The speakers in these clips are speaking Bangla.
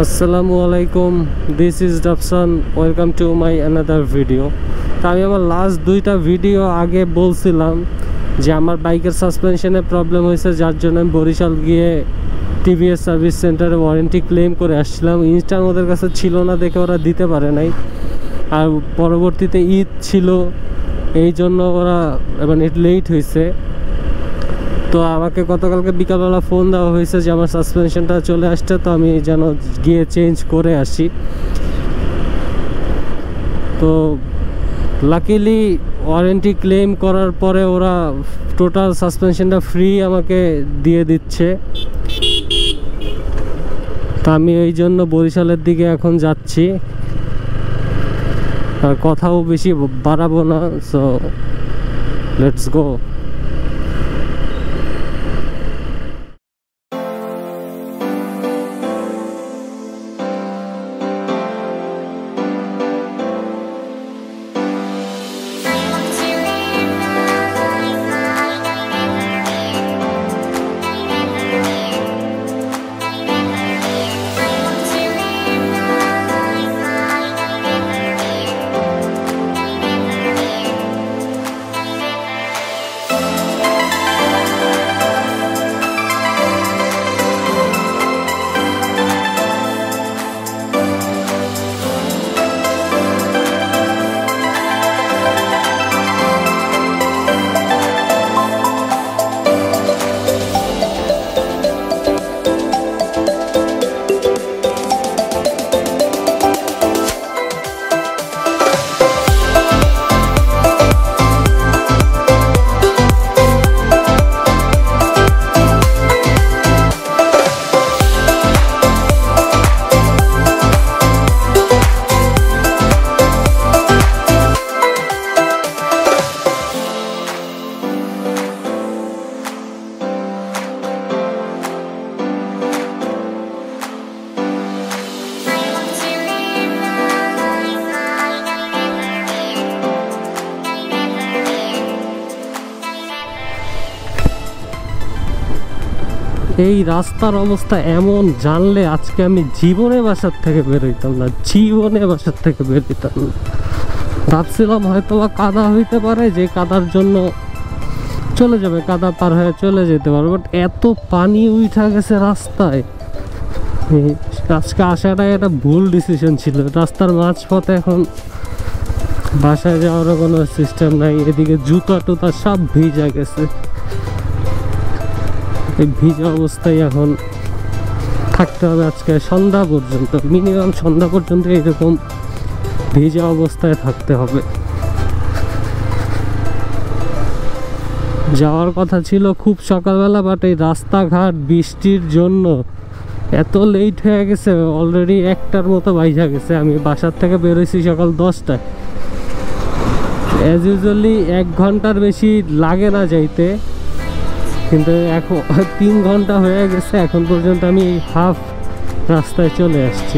আসসালামুয়ালাইকুম, this is Dafsan, welcome to my another video. তো আমি আমার লাস্ট দুইটা ভিডিও আগে বলছিলাম যে আমার বাইকের সাসপেনশনে প্রবলেম হয়েছে, যার জন্য আমি বরিশাল গিয়ে টিভিএস সার্ভিস সেন্টারে ওয়ারেন্টি ক্লেম করে আসছিলাম। ইনস্ট্যান্ট ওদের কাছে ছিল না দেখে ওরা দিতে পারে নাই, আর পরবর্তীতে ঈদ ছিল, এই জন্য ওরা মানে লেট হয়েছে। তো আমাকে গতকালকে বিকালবেলা ফোন দেওয়া হয়েছে যে আমার সাসপেনশনটা চলে আসছে, তো আমি যেন গিয়ে চেঞ্জ করে আসি। তো লাকিলি ওয়ারেন্টি ক্লেম করার পরে ওরা টোটাল সাসপেনশনটা ফ্রি আমাকে দিয়ে দিচ্ছে। তো আমি এই জন্য বরিশালের দিকে এখন যাচ্ছি, আর কথাও বেশি বাড়াবো না। So let's go. এই রাস্তার অবস্থা এমন, জানলে আজকে আমি জীবনে বাসার থেকে বেরোইতাম না, ভাবছিলাম হয়তো বা কাদা হইতে পারে, যে কাদার জন্য চলে যাবে, কাদা পার হয়ে চলে যেতে পারবে, বাট এত পানি উঠা গেছে রাস্তায়। আজকে আসাটাই একটা ভুল ডিসিশন ছিল। রাস্তার মাঝপথে এখন বাসায় যাওয়ারও কোনো সিস্টেম নাই, এদিকে জুতা টুতা সব ভিজা গেছে। এই ভিজা অবস্থায় এখন থাকতে হবে আজকে সন্ধ্যা পর্যন্ত, মিনিমাম সন্ধ্যা পর্যন্ত এরকম ভিজা অবস্থায় থাকতে হবে। যাওয়ার কথা ছিল খুব সকালবেলা, বাট এই রাস্তাঘাট বৃষ্টির জন্য এত লেট হয়ে গেছে, অলরেডি 1টার মতো বাইজা গেছে। আমি বাসার থেকে বেরোইছি সকাল 10টায়। অ্যাজ ইউজুয়ালি 1 ঘন্টার বেশি লাগে না যাইতে, কিন্তু এখন 3 ঘন্টা হয়ে গেছে, এখন পর্যন্ত আমি হাফ রাস্তায় চলে আসছি।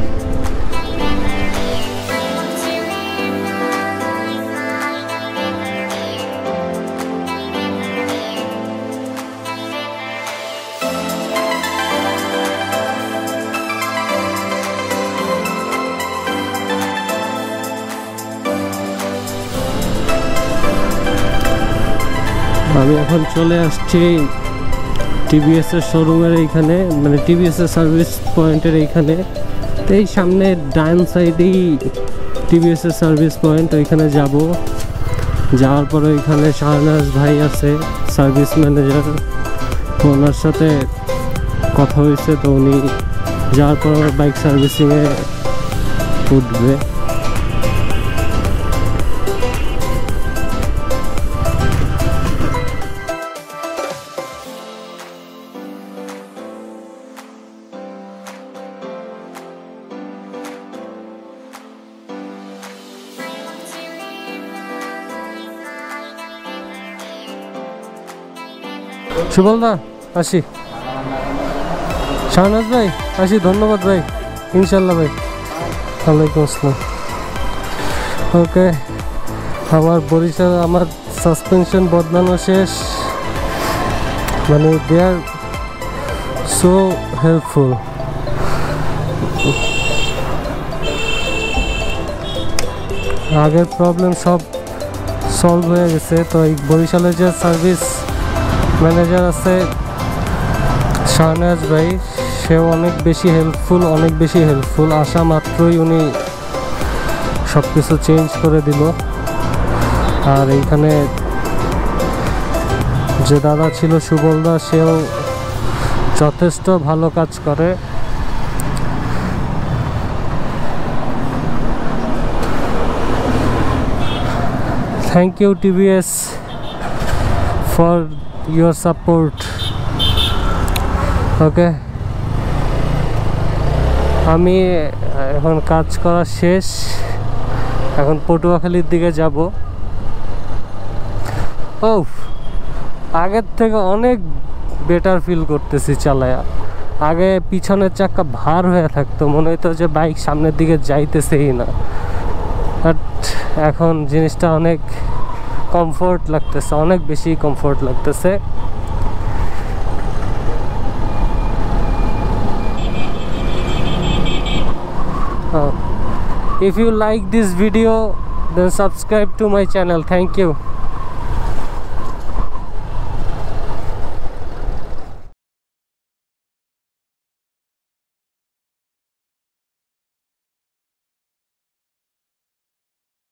আমি এখন চলে আসছি টিভিএস এর শোরুমের এইখানে, মানে টিভিএস এর সার্ভিস পয়েন্টের এইখানে। তো এই সামনে ডান সাইডেই টিভিএস এর সার্ভিস পয়েন্ট, ওইখানে যাব। যাওয়ার পরে ওইখানে শাহনাজ ভাই আছে, সার্ভিস ম্যানেজার, ওনার সাথে কথা হয়েছে। তো উনি যাওয়ার পর বাইক সার্ভিসিংয়ে উঠবে। সুবলদা আসি, শাহনাজ ভাই আসি, ধন্যবাদ ভাই, ইনশাল্লাহ ভাই। ওয়ালাইকুম আসসালাম। ওকে, আমার বরিশাল আমার সাসপেনশন বদলানো শেষ, মানে দে আর সো হেল্পফুল। আগের প্রবলেম সব সলভ হয়ে গেছে। তো এই বরিশালের যে সার্ভিস ম্যানেজার আছে শাহনাজ ভাই, সেও অনেক বেশি হেল্পফুল, আসা মাত্রই উনি সব কিছু চেঞ্জ করে দিল। আর এইখানে যে দাদা ছিল সুবলদা, সেও যথেষ্ট ভালো কাজ করে। Thank you TVS for your support. Okay, আমি এখন কাজ করা শেষ, এখন পটুয়াখালীর দিকে যাব। ও, আগের থেকে অনেক বেটার ফিল করতেছি চালায়া। আগে পিছনের চাকা ভার হয়ে থাকতো, মনে হতো যে বাইক সামনের দিকে যাইতেছেই না, বাট এখন জিনিসটা অনেক কমফোর্ট লাগতেছে, অনেক বেশি কমফোর্ট লাগতেছে। If you like this video, then subscribe to my channel. Thank you.